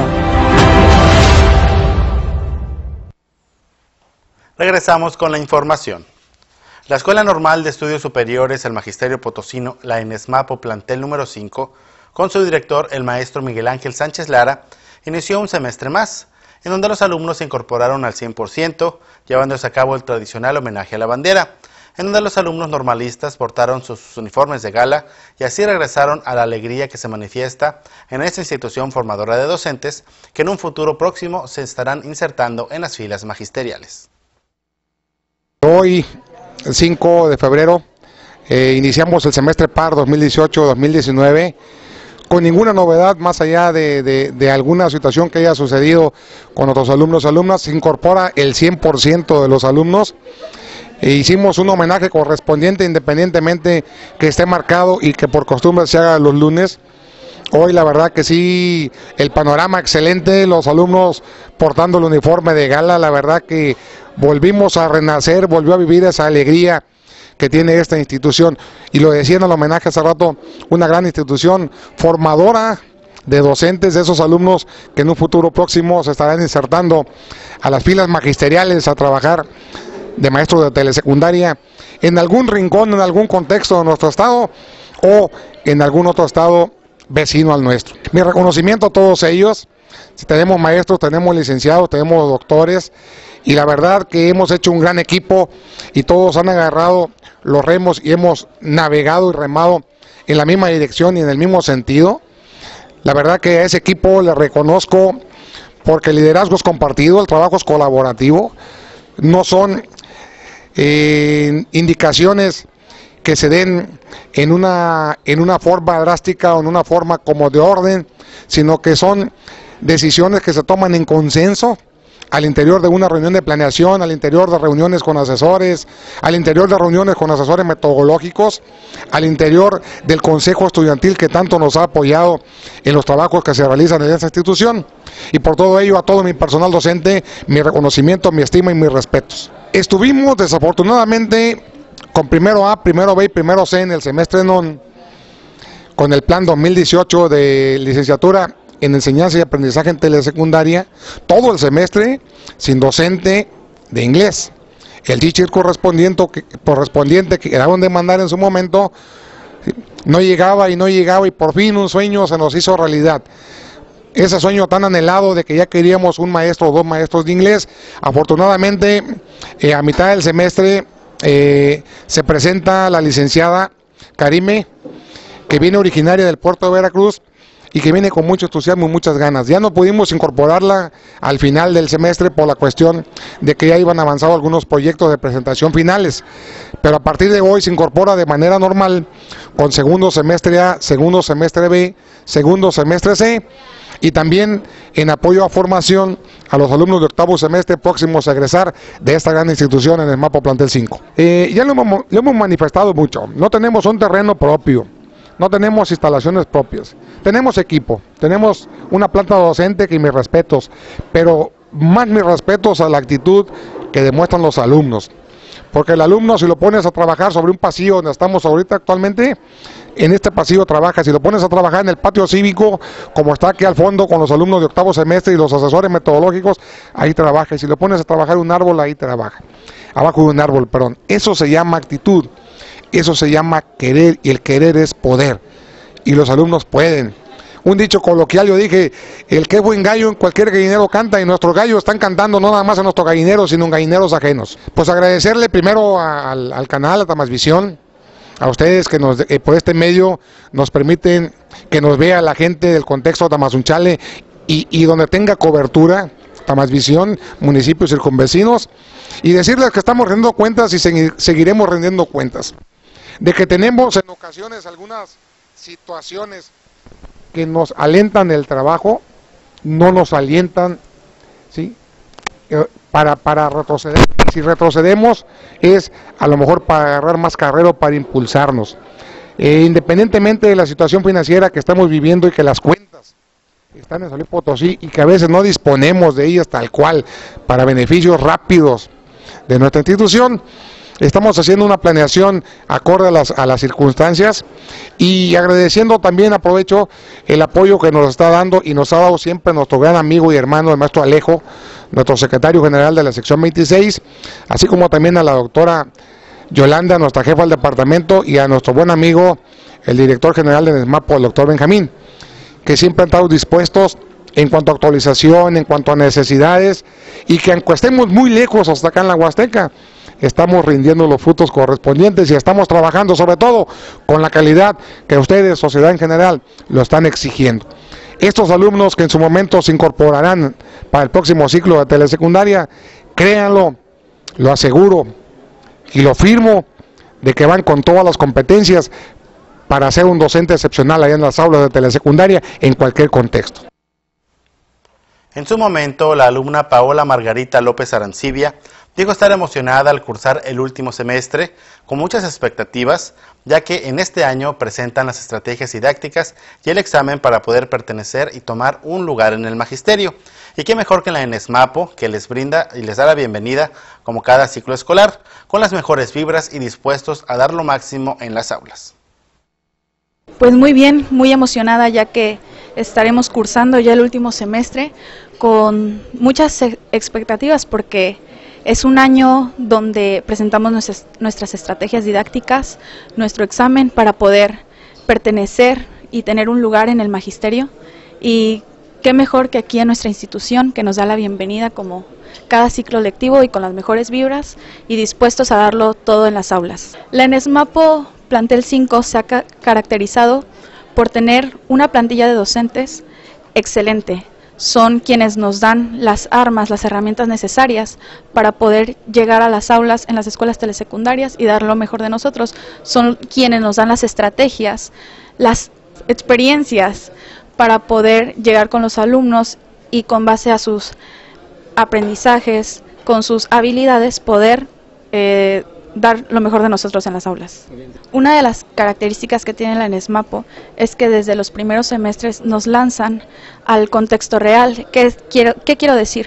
Regresamos con la información. La Escuela Normal de Estudios Superiores del Magisterio Potosino, la ENESMAPO plantel número cinco, con su director, el maestro Miguel Ángel Sánchez Lara, inició un semestre más, en donde los alumnos se incorporaron al cien por ciento, llevándose a cabo el tradicional homenaje a la bandera, en donde los alumnos normalistas portaron sus uniformes de gala y así regresaron a la alegría que se manifiesta en esta institución formadora de docentes que en un futuro próximo se estarán insertando en las filas magisteriales. Hoy, cinco de febrero, eh, iniciamos el semestre par dos mil dieciocho dos mil diecinueve con ninguna novedad más allá de, de, de alguna situación que haya sucedido con otros alumnos y alumnas. Se incorpora el cien por ciento de los alumnos. E hicimos un homenaje correspondiente independientemente que esté marcado y que por costumbre se haga los lunes. Hoy la verdad que sí, el panorama excelente, los alumnos portando el uniforme de gala, la verdad que volvimos a renacer, volvió a vivir esa alegría que tiene esta institución. Y lo decía en el homenaje hace rato, una gran institución formadora de docentes, de esos alumnos que en un futuro próximo se estarán insertando a las filas magisteriales a trabajar de maestros de telesecundaria en algún rincón, en algún contexto de nuestro estado o en algún otro estado vecino al nuestro. Mi reconocimiento a todos ellos. Si tenemos maestros, tenemos licenciados, tenemos doctores, y la verdad que hemos hecho un gran equipo y todos han agarrado los remos y hemos navegado y remado en la misma dirección y en el mismo sentido. La verdad que a ese equipo le reconozco porque el liderazgo es compartido, el trabajo es colaborativo, no son eh, indicaciones que se den en una, en una forma drástica o en una forma como de orden, sino que son decisiones que se toman en consenso al interior de una reunión de planeación, al interior de reuniones con asesores, al interior de reuniones con asesores metodológicos, al interior del consejo estudiantil que tanto nos ha apoyado en los trabajos que se realizan en esta institución. Y por todo ello, a todo mi personal docente, mi reconocimiento, mi estima y mis respetos. Estuvimos desafortunadamente con primero A, primero B y primero C en el semestre non, con el plan dos mil dieciocho de licenciatura en enseñanza y aprendizaje en telesecundaria, todo el semestre sin docente de inglés. El teacher correspondiente que, correspondiente que quedaron de mandar en su momento no llegaba y no llegaba y por fin un sueño se nos hizo realidad. Ese sueño tan anhelado de que ya queríamos un maestro o dos maestros de inglés. Afortunadamente, eh, a mitad del semestre eh, se presenta la licenciada Karime, que viene originaria del puerto de Veracruz y que viene con mucho entusiasmo y muchas ganas. Ya no pudimos incorporarla al final del semestre por la cuestión de que ya iban avanzados algunos proyectos de presentación finales, pero a partir de hoy se incorpora de manera normal con segundo semestre A, segundo semestre B, segundo semestre C, y también en apoyo a formación a los alumnos de octavo semestre próximos a egresar de esta gran institución en el ENESMAPO plantel cinco. Eh, ya lo hemos, lo hemos manifestado mucho, no tenemos un terreno propio, no tenemos instalaciones propias, tenemos equipo, tenemos una planta docente que mis respetos, pero más mis respetos a la actitud que demuestran los alumnos, porque el alumno, si lo pones a trabajar sobre un pasillo donde estamos ahorita actualmente, en este pasillo trabaja. Si lo pones a trabajar en el patio cívico, como está aquí al fondo con los alumnos de octavo semestre y los asesores metodológicos, ahí trabaja. Y si lo pones a trabajar en un árbol, ahí trabaja, abajo de un árbol, perdón. Eso se llama actitud, eso se llama querer, y el querer es poder, y los alumnos pueden. Un dicho coloquial, yo dije, el que buen gallo en cualquier gallinero canta, y nuestros gallos están cantando no nada más en nuestro gallinero, sino en gallineros ajenos. Pues agradecerle primero a, al, al canal, a Tamazvisión, a ustedes que nos, eh, por este medio nos permiten que nos vea la gente del contexto de Tamazunchale y, y donde tenga cobertura, Tamazvisión, municipios circunvecinos, y decirles que estamos rendiendo cuentas y seguiremos rendiendo cuentas. De que tenemos en ocasiones algunas situaciones que nos alientan el trabajo, no nos alientan, ¿sí? Eh, para, para retroceder. Si retrocedemos es a lo mejor para agarrar más carrera, para impulsarnos. Eh, independientemente de la situación financiera que estamos viviendo y que las cuentas están en San Luis Potosí y que a veces no disponemos de ellas tal cual para beneficios rápidos de nuestra institución, estamos haciendo una planeación acorde a las, a las circunstancias y agradeciendo también, aprovecho el apoyo que nos está dando y nos ha dado siempre nuestro gran amigo y hermano, el maestro Alejo, nuestro secretario general de la sección veintiséis, así como también a la doctora Yolanda, nuestra jefa del departamento, y a nuestro buen amigo, el director general de NESMAPO, el doctor Benjamín, que siempre han estado dispuestos en cuanto a actualización, en cuanto a necesidades, y que aunque estemos muy lejos hasta acá en la Huasteca, estamos rindiendo los frutos correspondientes y estamos trabajando sobre todo con la calidad que ustedes, sociedad en general, lo están exigiendo. Estos alumnos que en su momento se incorporarán para el próximo ciclo de telesecundaria, créanlo, lo aseguro y lo firmo, de que van con todas las competencias para ser un docente excepcional allá en las aulas de telesecundaria en cualquier contexto. En su momento, la alumna Paola Margarita López Arancibia dijo estar emocionada al cursar el último semestre, con muchas expectativas, ya que en este año presentan las estrategias didácticas y el examen para poder pertenecer y tomar un lugar en el magisterio. Y qué mejor que en la NESMAPO, que les brinda y les da la bienvenida como cada ciclo escolar, con las mejores vibras y dispuestos a dar lo máximo en las aulas. Pues muy bien, muy emocionada, ya que estaremos cursando ya el último semestre con muchas expectativas, porque es un año donde presentamos nuestras, nuestras estrategias didácticas, nuestro examen para poder pertenecer y tener un lugar en el magisterio, y qué mejor que aquí en nuestra institución, que nos da la bienvenida como cada ciclo lectivo y con las mejores vibras y dispuestos a darlo todo en las aulas. La NESMAPO Plantel cinco se ha ca caracterizado por tener una plantilla de docentes excelente. Son quienes nos dan las armas, las herramientas necesarias para poder llegar a las aulas en las escuelas telesecundarias y dar lo mejor de nosotros. Son quienes nos dan las estrategias, las experiencias para poder llegar con los alumnos y con base a sus aprendizajes, con sus habilidades, poder eh, dar lo mejor de nosotros en las aulas. Una de las características que tiene la NESMAPO es que desde los primeros semestres nos lanzan al contexto real. ¿Qué quiero, qué quiero decir?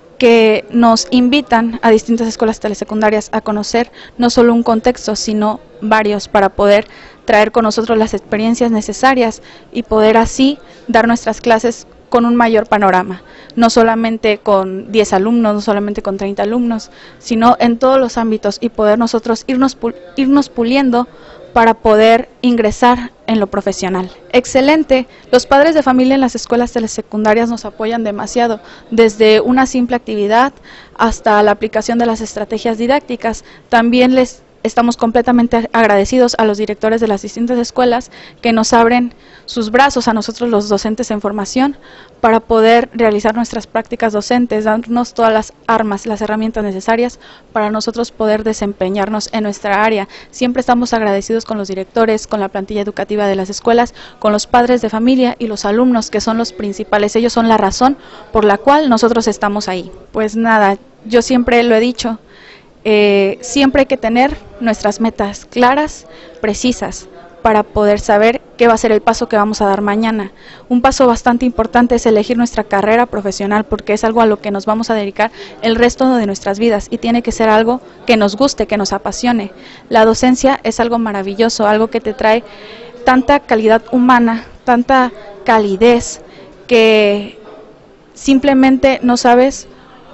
Que nos invitan a distintas escuelas telesecundarias a conocer no solo un contexto, sino varios, para poder traer con nosotros las experiencias necesarias y poder así dar nuestras clases con un mayor panorama, no solamente con diez alumnos, no solamente con treinta alumnos, sino en todos los ámbitos, y poder nosotros irnos, pul irnos puliendo para poder ingresar en lo profesional. Excelente, los padres de familia en las escuelas telesecundarias nos apoyan demasiado, desde una simple actividad hasta la aplicación de las estrategias didácticas. También les estamos completamente agradecidos a los directores de las distintas escuelas que nos abren sus brazos a nosotros los docentes en formación para poder realizar nuestras prácticas docentes, darnos todas las armas, las herramientas necesarias para nosotros poder desempeñarnos en nuestra área. Siempre estamos agradecidos con los directores, con la plantilla educativa de las escuelas, con los padres de familia y los alumnos, que son los principales. Ellos son la razón por la cual nosotros estamos ahí. Pues nada, yo siempre lo he dicho, Eh, siempre hay que tener nuestras metas claras, precisas, para poder saber qué va a ser el paso que vamos a dar mañana. Un paso bastante importante es elegir nuestra carrera profesional, porque es algo a lo que nos vamos a dedicar el resto de nuestras vidas y tiene que ser algo que nos guste, que nos apasione. La docencia es algo maravilloso, algo que te trae tanta calidad humana, tanta calidez, que simplemente no sabes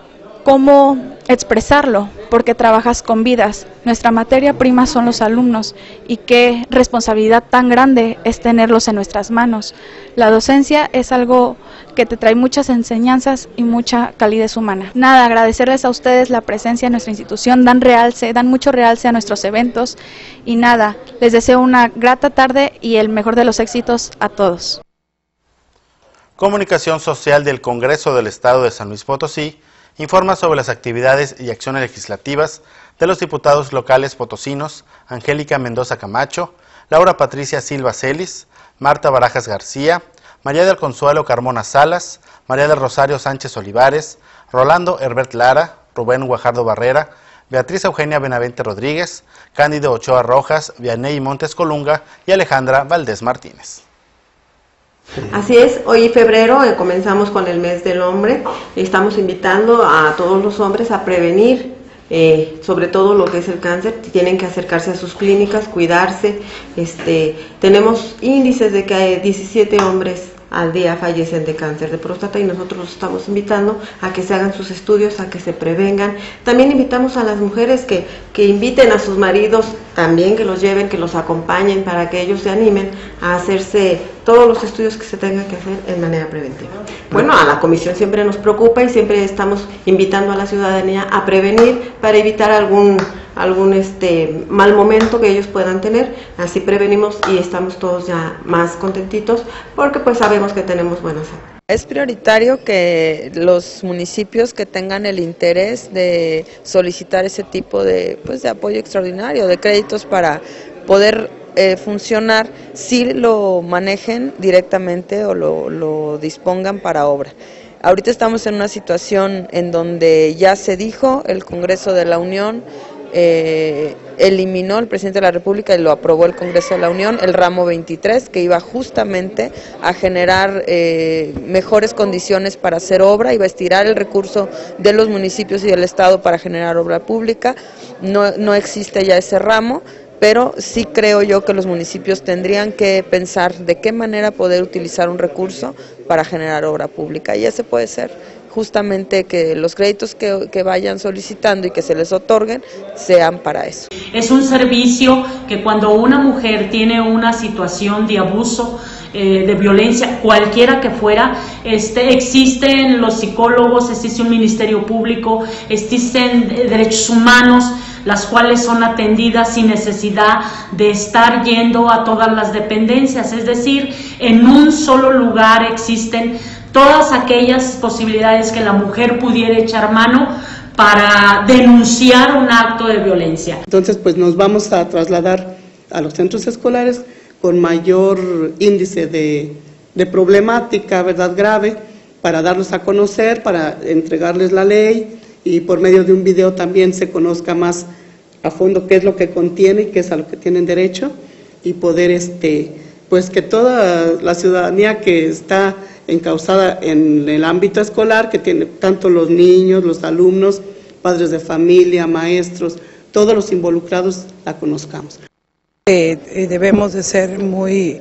cómo expresarlo, porque trabajas con vidas. Nuestra materia prima son los alumnos, y qué responsabilidad tan grande es tenerlos en nuestras manos. La docencia es algo que te trae muchas enseñanzas y mucha calidez humana. Nada, agradecerles a ustedes la presencia en nuestra institución, dan realce, dan mucho realce a nuestros eventos, y nada, les deseo una grata tarde y el mejor de los éxitos a todos. Comunicación Social del Congreso del Estado de San Luis Potosí informa sobre las actividades y acciones legislativas de los diputados locales potosinos Angélica Mendoza Camacho, Laura Patricia Silva Celis, Marta Barajas García, María del Consuelo Carmona Salas, María del Rosario Sánchez Olivares, Rolando Herbert Lara, Rubén Guajardo Barrera, Beatriz Eugenia Benavente Rodríguez, Cándido Ochoa Rojas, Vianey Montes Colunga y Alejandra Valdés Martínez. Así es, hoy febrero eh, comenzamos con el mes del hombre. Estamos invitando a todos los hombres a prevenir eh, sobre todo lo que es el cáncer. Tienen que acercarse a sus clínicas, cuidarse. Este, tenemos índices de que hay diecisiete hombres al día fallecen de cáncer de próstata y nosotros los estamos invitando a que se hagan sus estudios, a que se prevengan. También invitamos a las mujeres que, que inviten a sus maridos, también que los lleven, que los acompañen para que ellos se animen a hacerse todos los estudios que se tengan que hacer en manera preventiva. Bueno, a la comisión siempre nos preocupa y siempre estamos invitando a la ciudadanía a prevenir para evitar algún algún este mal momento que ellos puedan tener. Así prevenimos y estamos todos ya más contentitos porque pues sabemos que tenemos buena salud. Es prioritario que los municipios que tengan el interés de solicitar ese tipo de, pues, de apoyo extraordinario, de créditos para poder eh, funcionar, sí lo manejen directamente o lo, lo dispongan para obra. Ahorita estamos en una situación en donde ya se dijo, el Congreso de la Unión Eh, eliminó el presidente de la República y lo aprobó el Congreso de la Unión, el ramo veintitrés, que iba justamente a generar eh, mejores condiciones para hacer obra, iba a estirar el recurso de los municipios y del Estado para generar obra pública. No, no existe ya ese ramo, pero sí creo yo que los municipios tendrían que pensar de qué manera poder utilizar un recurso para generar obra pública, y ese puede ser justamente que los créditos que, que vayan solicitando y que se les otorguen sean para eso. Es un servicio que cuando una mujer tiene una situación de abuso, eh, de violencia, cualquiera que fuera, este, existen los psicólogos, existe un ministerio público, existen derechos humanos, las cuales son atendidas sin necesidad de estar yendo a todas las dependencias, es decir, en un solo lugar existen todas aquellas posibilidades que la mujer pudiera echar mano para denunciar un acto de violencia. Entonces, pues nos vamos a trasladar a los centros escolares con mayor índice de, de problemática, verdad, grave, para darlos a conocer, para entregarles la ley y por medio de un video también se conozca más a fondo qué es lo que contiene y qué es a lo que tienen derecho, y poder, este, pues que toda la ciudadanía que está encauzada en el ámbito escolar, que tiene tanto los niños, los alumnos, padres de familia, maestros, todos los involucrados, la conozcamos. Eh, eh, debemos de ser muy,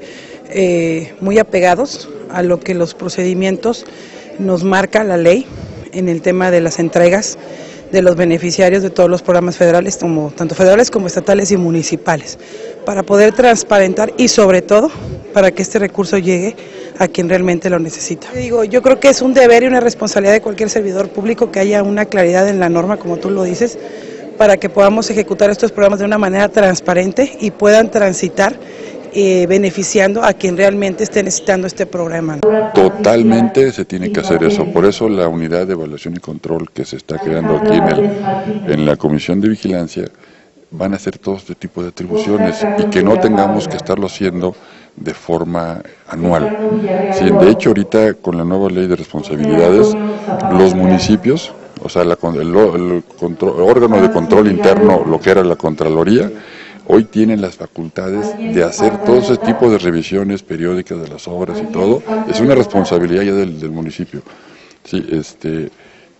eh, muy apegados a lo que los procedimientos nos marca la ley en el tema de las entregas de los beneficiarios de todos los programas federales, como tanto federales como estatales y municipales, para poder transparentar y sobre todo para que este recurso llegue a quien realmente lo necesita. Digo, yo creo que es un deber y una responsabilidad de cualquier servidor público que haya una claridad en la norma, como tú lo dices, para que podamos ejecutar estos programas de una manera transparente y puedan transitar eh, beneficiando a quien realmente esté necesitando este programa. Totalmente se tiene que hacer eso, por eso la unidad de evaluación y control que se está creando aquí en, el, en la Comisión de Vigilancia van a hacer todo este tipo de atribuciones y que no tengamos que estarlo haciendo de forma anual. Sí, de hecho, ahorita con la nueva ley de responsabilidades, los municipios, o sea, la, el, el, control, el órgano de control interno, lo que era la Contraloría, hoy tienen las facultades de hacer todo ese tipo de revisiones periódicas de las obras y todo. Es una responsabilidad ya del, del municipio. Sí, este,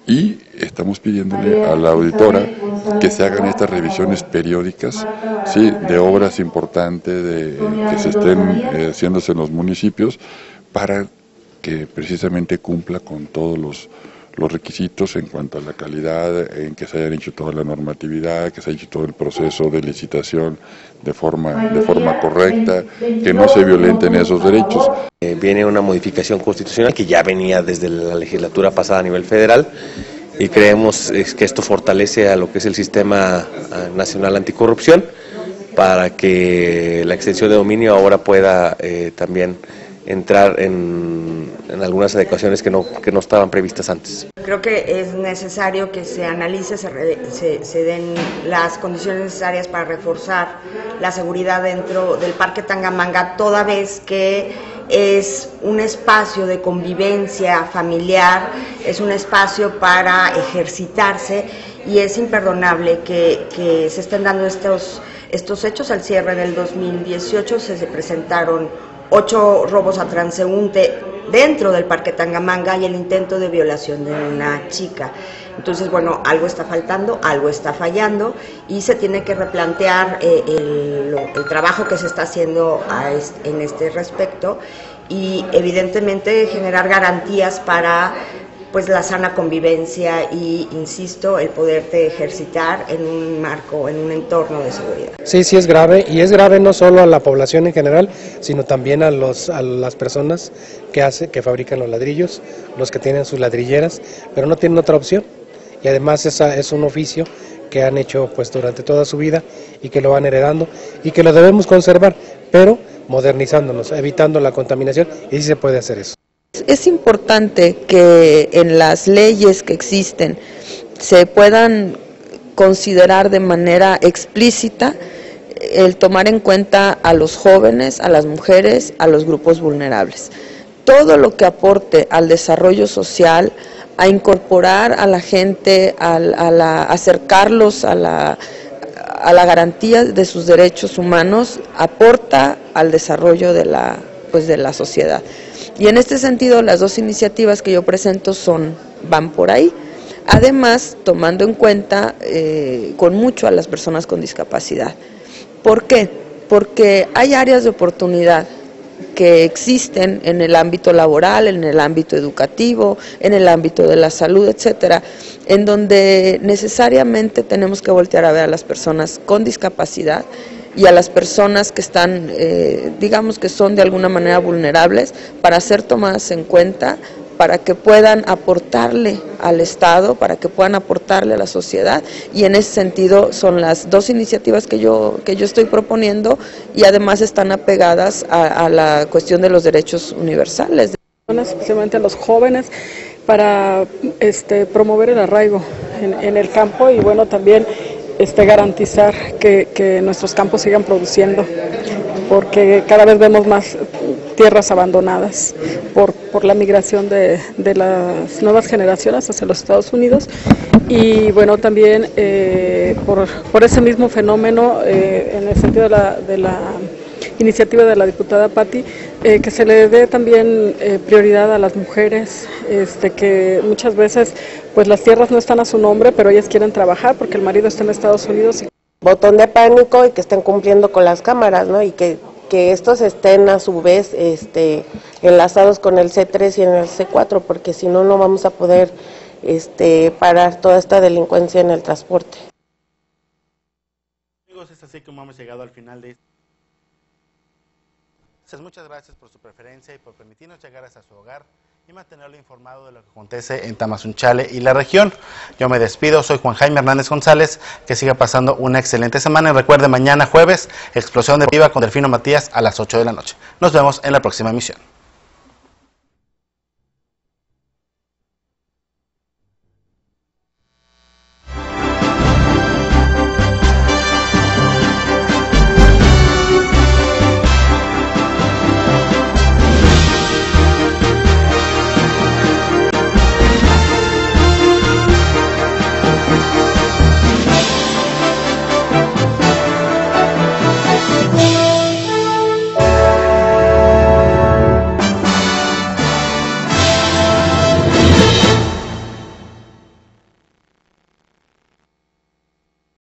y estamos pidiéndole a la auditora que se hagan estas revisiones periódicas, sí, de obras importantes de, que se estén eh, haciéndose en los municipios, para que precisamente cumpla con todos los los requisitos en cuanto a la calidad, en que se haya hecho toda la normatividad, que se haya hecho todo el proceso de licitación de forma, de forma correcta, que no se violenten esos derechos. Eh, viene una modificación constitucional que ya venía desde la legislatura pasada a nivel federal y creemos eh, que esto fortalece a lo que es el sistema nacional anticorrupción para que la extensión de dominio ahora pueda eh, también entrar en, en algunas adecuaciones que no, que no estaban previstas antes. creo que es necesario que se analice, se, re, se, se den las condiciones necesarias para reforzar la seguridad dentro del Parque Tangamanga, toda vez que es un espacio de convivencia familiar, es un espacio para ejercitarse y es imperdonable que, que se estén dando estos, estos hechos. Al cierre del dos mil dieciocho se, se presentaron ocho robos a transeúnte dentro del Parque Tangamanga y el intento de violación de una chica. Entonces, bueno, algo está faltando, algo está fallando y se tiene que replantear eh, el, el trabajo que se está haciendo a este, en este respecto y evidentemente generar garantías para pues la sana convivencia y, insisto, el poderte ejercitar en un marco, en un entorno de seguridad. Sí, sí es grave, y es grave no solo a la población en general, sino también a, los, a las personas que, hace, que fabrican los ladrillos, los que tienen sus ladrilleras, pero no tienen otra opción, y además esa es un oficio que han hecho pues durante toda su vida y que lo van heredando y que lo debemos conservar, pero modernizándonos, evitando la contaminación, y sí se puede hacer eso. Es importante que en las leyes que existen se puedan considerar de manera explícita el tomar en cuenta a los jóvenes, a las mujeres, a los grupos vulnerables. Todo lo que aporte al desarrollo social, a incorporar a la gente, a, a la, acercarlos a la, a la garantía de sus derechos humanos, aporta al desarrollo de la, pues de la sociedad. Y en este sentido, las dos iniciativas que yo presento son, van por ahí, además tomando en cuenta eh, con mucho a las personas con discapacidad. ¿Por qué? Porque hay áreas de oportunidad que existen en el ámbito laboral, en el ámbito educativo, en el ámbito de la salud, etcétera, en donde necesariamente tenemos que voltear a ver a las personas con discapacidad y a las personas que están, eh, digamos que son de alguna manera vulnerables, para ser tomadas en cuenta, para que puedan aportarle al Estado, para que puedan aportarle a la sociedad, y en ese sentido son las dos iniciativas que yo, que yo estoy proponiendo, y además están apegadas a, a la cuestión de los derechos universales. Especialmente a los jóvenes, para este, promover el arraigo en, en el campo y bueno, también Este, garantizar que, que nuestros campos sigan produciendo, porque cada vez vemos más tierras abandonadas por, por la migración de, de las nuevas generaciones hacia los Estados Unidos y bueno, también eh, por, por ese mismo fenómeno, eh, en el sentido de la, de la iniciativa de la diputada Patti, eh, que se le dé también eh, prioridad a las mujeres, este, que muchas veces pues las tierras no están a su nombre, pero ellas quieren trabajar porque el marido está en Estados Unidos. Y... Botón de pánico y que estén cumpliendo con las cámaras, ¿no? Y que, que estos estén a su vez este, enlazados con el C tres y en el C cuatro, porque si no, no vamos a poder este, parar toda esta delincuencia en el transporte. Amigos, es así como hemos llegado al final de muchas gracias por su preferencia y por permitirnos llegar hasta su hogar y mantenerlo informado de lo que acontece en Tamazunchale y la región. Yo me despido, soy Juan Jaime Hernández González, que siga pasando una excelente semana y recuerde, mañana jueves, Explosión Deportiva con Delfino Matías a las ocho de la noche. Nos vemos en la próxima emisión.